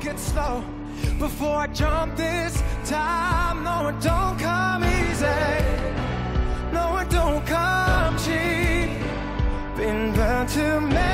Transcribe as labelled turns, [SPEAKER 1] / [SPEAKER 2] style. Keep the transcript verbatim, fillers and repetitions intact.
[SPEAKER 1] take it slow before I jump this time. No, it don't come easy. No, it don't come cheap. Been burned too many